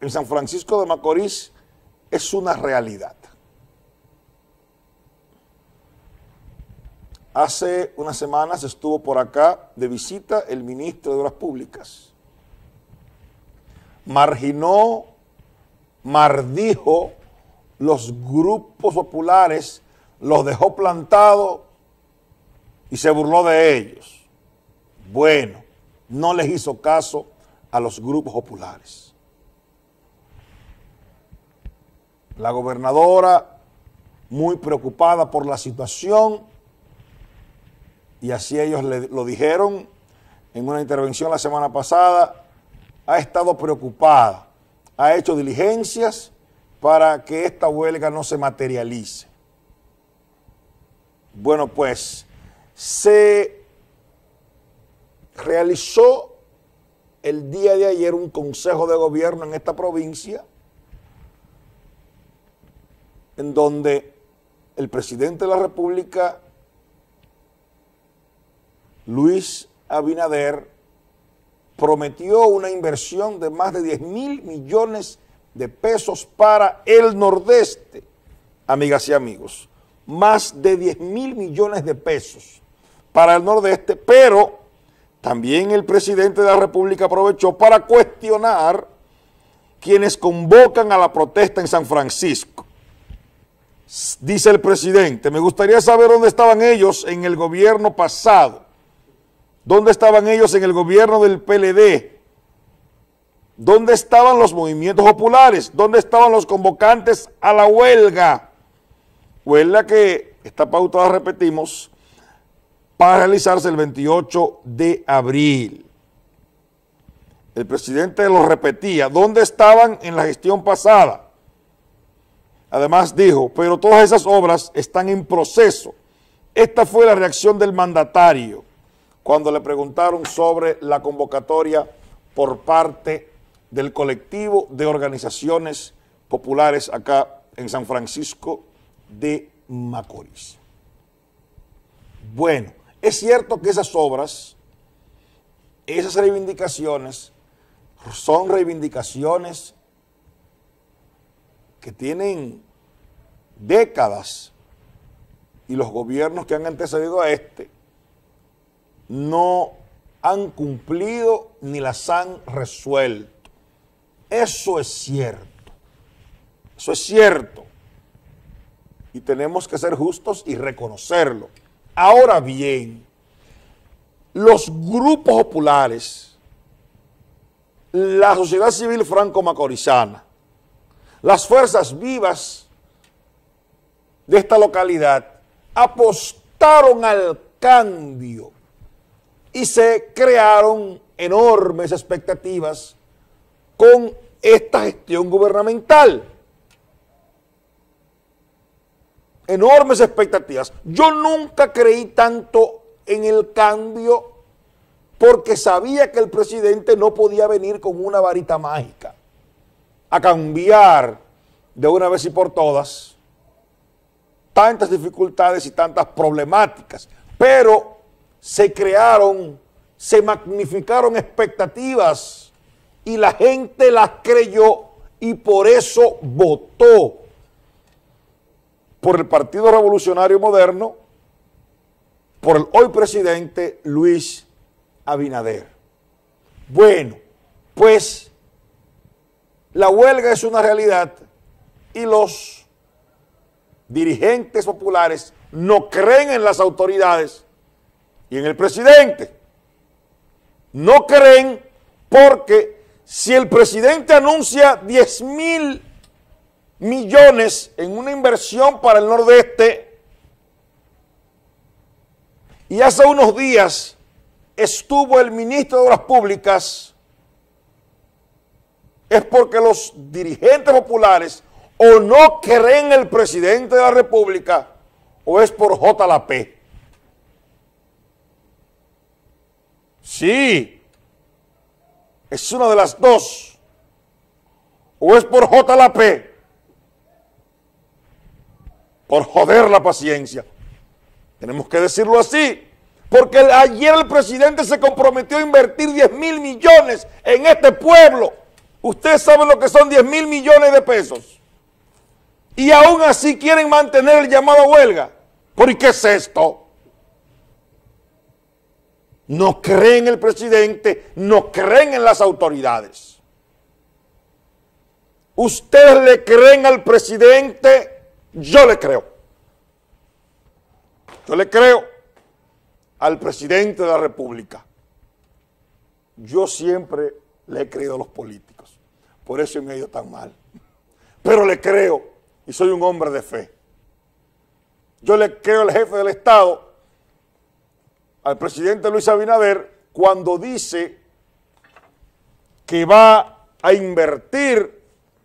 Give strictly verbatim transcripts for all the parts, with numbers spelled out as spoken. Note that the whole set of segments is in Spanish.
en San Francisco de Macorís es una realidad. Hace unas semanas estuvo por acá de visita el ministro de Obras Públicas. Marginó, maldijo los grupos populares, los dejó plantados y se burló de ellos. Bueno, no les hizo caso a los grupos populares. La gobernadora, muy preocupada por la situación, y así ellos le, lo dijeron en una intervención la semana pasada, ha estado preocupada, ha hecho diligencias para que esta huelga no se materialice. Bueno, pues se realizó el día de ayer un consejo de gobierno en esta provincia en donde el presidente de la República, Luis Abinader, prometió una inversión de más de diez mil millones de pesos para el Nordeste, amigas y amigos, más de diez mil millones de pesos para el Nordeste, pero también el presidente de la República aprovechó para cuestionar quienes convocan a la protesta en San Francisco. Dice el presidente, me gustaría saber dónde estaban ellos en el gobierno pasado, dónde estaban ellos en el gobierno del P L D, dónde estaban los movimientos populares, dónde estaban los convocantes a la huelga, huelga que está pautada, repetimos, para realizarse el veintiocho de abril. El presidente lo repetía, ¿dónde estaban en la gestión pasada? Además dijo, pero todas esas obras están en proceso. Esta fue la reacción del mandatario cuando le preguntaron sobre la convocatoria por parte del colectivo de organizaciones populares acá en San Francisco de Macorís. Bueno, es cierto que esas obras, esas reivindicaciones, son reivindicaciones que tienen décadas y los gobiernos que han antecedido a este no han cumplido ni las han resuelto. Eso es cierto, eso es cierto y tenemos que ser justos y reconocerlo. Ahora bien, los grupos populares, la sociedad civil franco-macorizana, las fuerzas vivas de esta localidad apostaron al cambio y se crearon enormes expectativas con esta gestión gubernamental. Enormes expectativas. Yo nunca creí tanto en el cambio porque sabía que el presidente no podía venir con una varita mágica a cambiar de una vez y por todas tantas dificultades y tantas problemáticas, pero se crearon, se magnificaron expectativas y la gente las creyó y por eso votó por el Partido Revolucionario Moderno, por el hoy presidente Luis Abinader. Bueno, pues la huelga es una realidad y los dirigentes populares no creen en las autoridades y en el presidente. No creen porque si el presidente anuncia diez mil millones en una inversión para el Nordeste y hace unos días estuvo el ministro de Obras Públicas, es porque los dirigentes populares o no creen en el presidente de la República o es por J L P. Sí, es una de las dos. O es por J L P, por joder la paciencia. Tenemos que decirlo así, porque ayer el presidente se comprometió a invertir diez mil millones en este pueblo. Ustedes saben lo que son diez mil millones de pesos. Y aún así quieren mantener el llamado a huelga. ¿Por qué es esto? No creen en el presidente, no creen en las autoridades. ¿Ustedes le creen al presidente? Yo le creo. Yo le creo al presidente de la República. Yo siempre le he creído a los políticos. Por eso me ha ido tan mal. Pero le creo y soy un hombre de fe. Yo le creo al jefe del Estado, al presidente Luis Abinader, cuando dice que va a invertir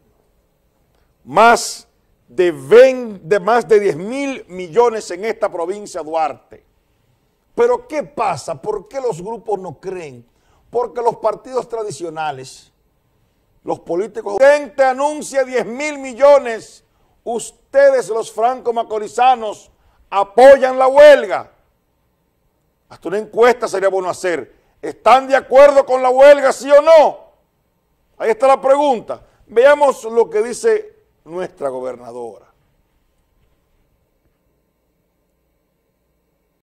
más de, veinte, de más de diez mil millones en esta provincia de Duarte. Pero ¿qué pasa? ¿Por qué los grupos no creen? Porque los partidos tradicionales, los políticos, el presidente anuncia diez mil millones, ustedes los franco-macorizanos apoyan la huelga. Hasta una encuesta sería bueno hacer. ¿Están de acuerdo con la huelga, sí o no? Ahí está la pregunta. Veamos lo que dice nuestra gobernadora.